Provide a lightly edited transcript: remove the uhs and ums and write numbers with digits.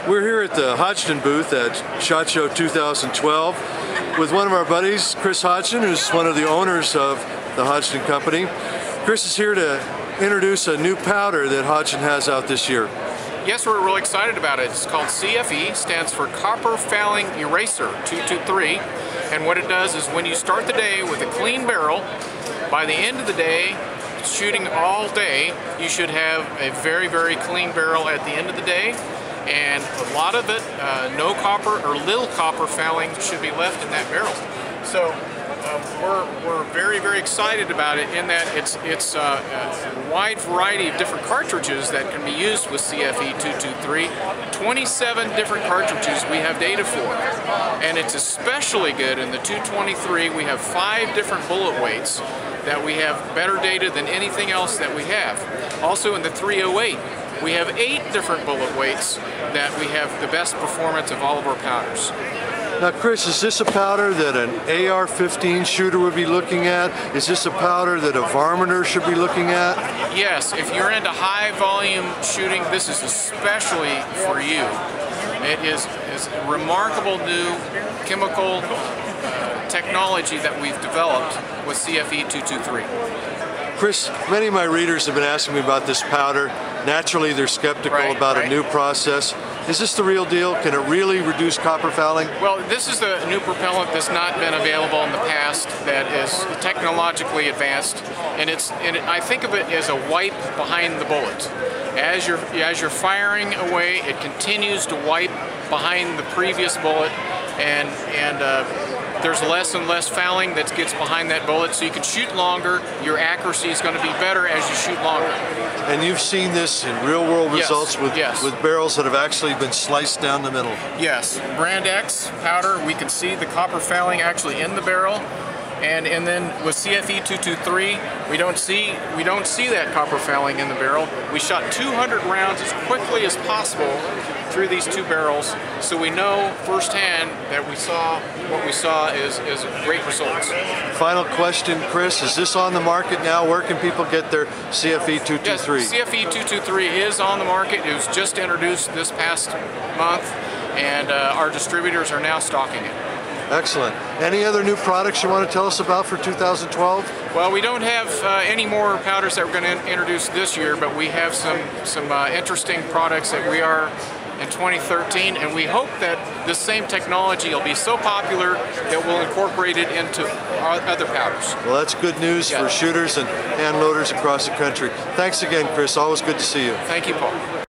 We're here at the Hodgdon booth at SHOT Show 2012 with one of our buddies, Chris Hodgdon, who's one of the owners of the Hodgdon Company. Chris is here to introduce a new powder that Hodgdon has out this year. Yes, we're really excited about it. It's called CFE, stands for Copper Fouling Eraser 223. And what it does is when you start the day with a clean barrel, by the end of the day, shooting all day, you should have a very, very clean barrel at the end of the day. And a lot of it, no copper or little copper fouling should be left in that barrel. So we're very, very excited about it in that it's a wide variety of different cartridges that can be used with CFE 223. 27 different cartridges we have data for. And it's especially good in the 223. We have 5 different bullet weights that we have better data than anything else that we have. Also in the 308, we have 8 different bullet weights that we have the best performance of all of our powders. Now Chris, is this a powder that an AR-15 shooter would be looking at? Is this a powder that a varminter should be looking at? Yes, if you're into high volume shooting, this is especially for you. It is remarkable new chemical technology that we've developed with CFE 223. Chris, many of my readers have been asking me about this powder. Naturally, they're skeptical about a new process. Is this the real deal? Can it really reduce copper fouling? Well, this is a new propellant that's not been available in the past that is technologically advanced, and I think of it as a wipe behind the bullet. As you're firing away, it continues to wipe behind the previous bullet, and there's less and less fouling that gets behind that bullet, so you can shoot longer. Your accuracy is going to be better as you shoot longer. And you've seen this in real-world results with barrels that have actually been sliced down the middle. Yes, Brand X powder, we can see the copper fouling actually in the barrel. And then with CFE 223, we don't see that copper fouling in the barrel. We shot 200 rounds as quickly as possible through these 2 barrels, so we know firsthand that what we saw is great results. Final question, Chris, is this on the market now? Where can people get their CFE 223? Yes, CFE 223 is on the market. It was just introduced this past month, and our distributors are now stocking it. Excellent. Any other new products you want to tell us about for 2012? Well, we don't have any more powders that we're going to introduce this year, but we have some interesting products that we are in 2013, and we hope that this same technology will be so popular that we'll incorporate it into other powders. Well, that's good news for shooters and hand loaders across the country. Thanks again, Chris. Always good to see you. Thank you, Paul.